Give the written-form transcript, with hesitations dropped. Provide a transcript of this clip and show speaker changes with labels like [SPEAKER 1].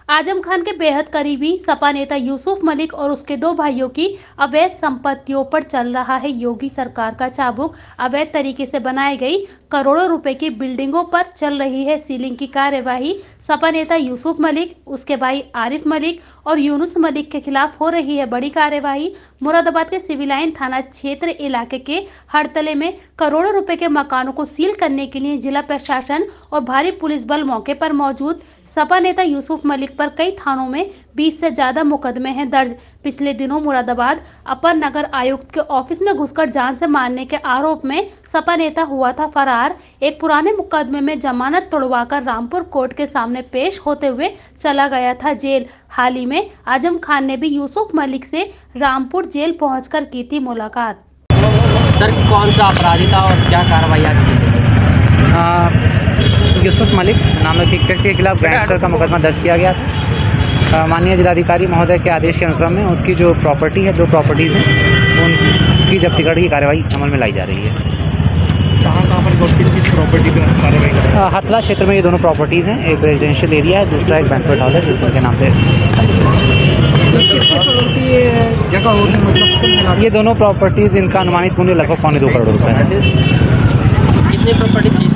[SPEAKER 1] आजम खान के बेहद करीबी सपा नेता यूसुफ मलिक और उसके दो भाइयों की अवैध संपत्तियों पर चल रहा है योगी सरकार का चाबुक। अवैध तरीके से बनाई गई करोड़ों रुपए की बिल्डिंगों पर चल रही है सीलिंग की कार्यवाही। सपा नेता यूसुफ मलिक, उसके भाई आरिफ मलिक और यूनुस मलिक के खिलाफ हो रही है बड़ी कार्यवाही। मुरादाबाद के सिविल लाइन थाना क्षेत्र इलाके के हड़तले में करोड़ों रुपए के मकानों को सील करने के लिए जिला प्रशासन और भारी पुलिस बल मौके पर मौजूद। सपा नेता यूसुफ मलिक पर कई थानों में 20 से ज्यादा मुकदमे हैं दर्ज। पिछले दिनों मुरादाबाद अपर नगर आयुक्त के ऑफिस में घुसकर जान से मारने के आरोप में सपा नेता हुआ था फरार। एक पुराने मुकदमे में जमानत तोड़वाकर रामपुर कोर्ट के सामने पेश होते हुए चला गया था जेल। हाल ही में आजम खान ने भी यूसुफ मलिक से रामपुर जेल पहुंचकर की थी मुलाकात।
[SPEAKER 2] सर, कौन सा अपराधी था और क्या कार्रवाई आज की?
[SPEAKER 3] यूसुफ मलिक नामक एक व्यक्ति के खिलाफ गैंगस्टर का मुकदमा दर्ज किया गया था। माननीय जिलाधिकारी महोदय के आदेश के अनुक्रम में उसकी जो प्रॉपर्टी है, 2 प्रॉपर्टीज़ हैं, उनकी जब्ती करने की कार्रवाई अमल में लाई जा रही है।
[SPEAKER 4] कहाँ पर किस प्रॉपर्टी पर कार्रवाई कर रहे हैं?
[SPEAKER 3] हथला क्षेत्र में ये दोनों प्रॉपर्टीज़ हैं। एक रेजिडेंशियल एरिया है, दूसरा एक बैंक्वेट हॉल है जो के नाम पे।
[SPEAKER 4] जगह होगी मतलब
[SPEAKER 3] ये दोनों प्रॉपर्टीज़, इनका अनुमानित मूल्य लगभग 2.25 करोड़ रुपये है।
[SPEAKER 2] कितने प्रॉपर्टी